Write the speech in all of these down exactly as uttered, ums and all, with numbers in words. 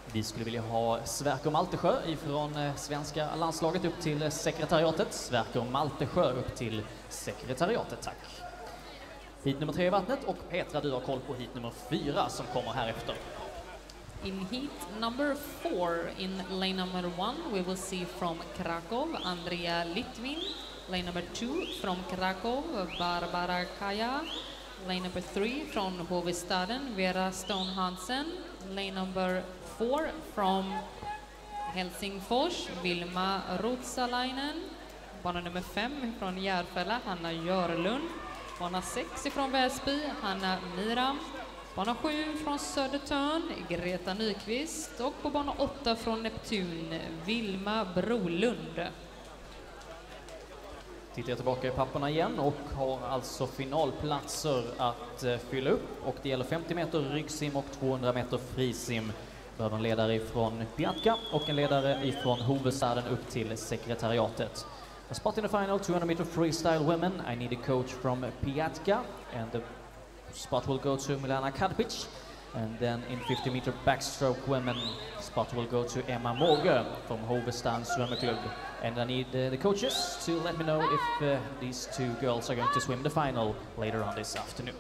Vi skulle vilja ha Sverker Maltesjö ifrån eh, svenska landslaget upp till eh, sekretariatet. Sverker Maltesjö upp till sekretariatet, tack. Hit nummer tre i vattnet, och Petra, du har koll på hit nummer fyra som kommer här efter. In heat number four, in lane number one, we will see from Krakow, Andrea Litvin. Lane number two, from Krakow, Barbara Kaja. Lane number three, from Hovestaden, Vera Stone Hansen. Lane number four, from Helsingfors, Vilma Rotsalainen. Bana nummer fem, från Järfälla, Hanna Görlund. Bana sex ifrån Väsby, Hanna Miram. Bana sju från Södertörn, Greta Nyqvist. Och på bana åtta från Neptun, Vilma Brolund. Tittar jag tillbaka i papperna igen och har alltså finalplatser att eh, fylla upp. Och det gäller femtio meter ryggsim och tvåhundra meter frisim. Vi har en ledare ifrån Piatka och en ledare ifrån Hovestaden upp till sekretariatet. A spot in the final, two hundred meter freestyle women. I need a coach from Piatka, and the spot will go to Milana Kadpic. And then in fifty meter backstroke women, spot will go to Emma Måge from Hovestaden Svömmeklubb. And I need uh, the coaches to let me know if uh, these two girls are going to swim the final later on this afternoon.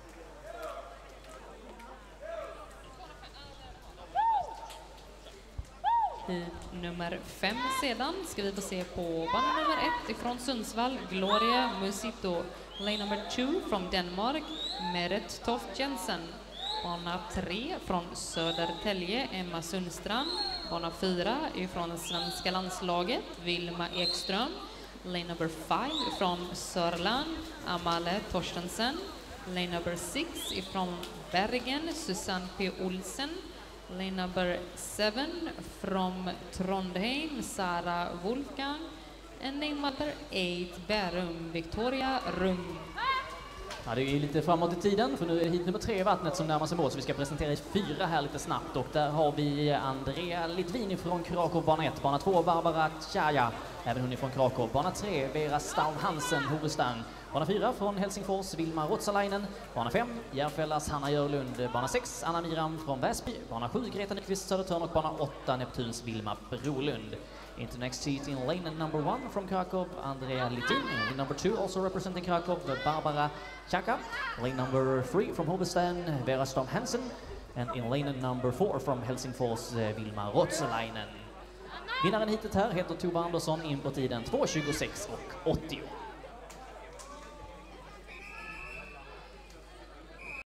I nummer fem sedan ska vi få se på bana nummer ett ifrån Sundsvall, Gloria Musito. Lane number two from Denmark, Merit Toft Jensen. Bana tre från Södertälje, Emma Sundstrand. Bana fyra ifrån svenska landslaget, Vilma Ekström. Lane number five från Sörland, Amale Torstensen. Lane number six ifrån Bergen, Susanne P. Olsen. Lane number seven from Trondheim, Sara Wolfgang. And lane number eight, Bärum, Victoria Rum. Ja, det är ju lite framåt i tiden, för nu är det hit nummer tre i vattnet som närmar sig mål, så vi ska presentera i fyra här lite snabbt. Och där har vi Andrea Litvin från Krakow, bana ett. Bana två, Barbara Tjaja, även hon är från Krakow. Bana tre, Vera Staun Hansen, Hovestan. Bana fyra, från Helsingfors, Vilma Rotsalainen. Bana fem, Järfällas Hanna Görlund. Bana sex, Anna Miram från Väsby. Bana sju, Greta Nyqvist, Södertörn. Och bana åtta, Neptuns Vilma Brolund. Into next seat in lane number one from Krakow, Andrea Litin. Lane number two, also representing Krakow, Barbara Chaka. Lane number three from Hovestan, Vera Storm Hansen. And in lane number four from Helsingfors, Vilma Rotsalainen. Vinnaren hittills här heter Tova Andersson, in på tiden två tjugosex och åttio.